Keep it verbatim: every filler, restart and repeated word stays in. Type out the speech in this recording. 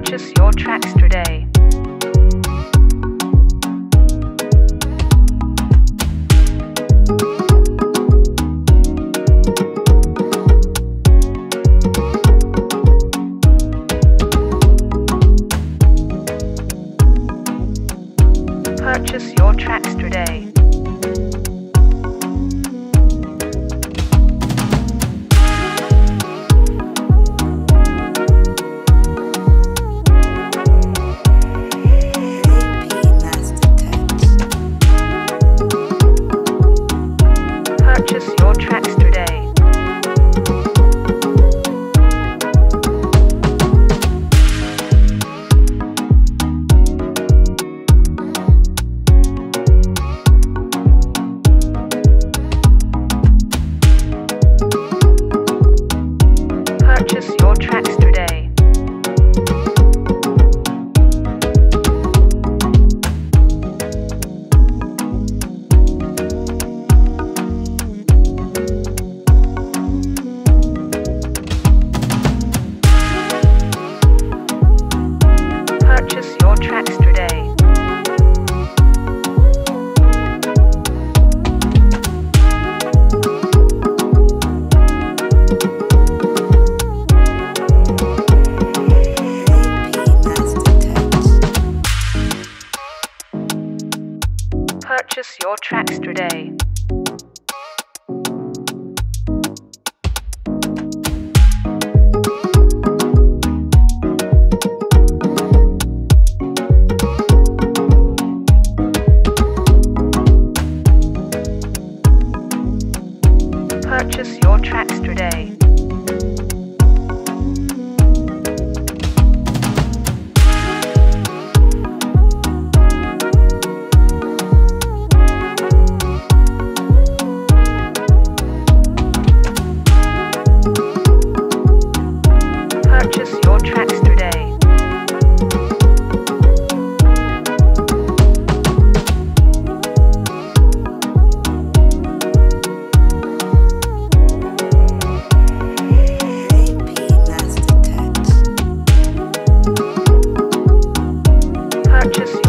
Purchase your tracks today. Purchase your tracks today. Purchase your tracks today. Purchase your tracks today. Purchase your tracks today. Purchase your tracks today. Purchase your tracks today. Purchase your tracks today. Purchase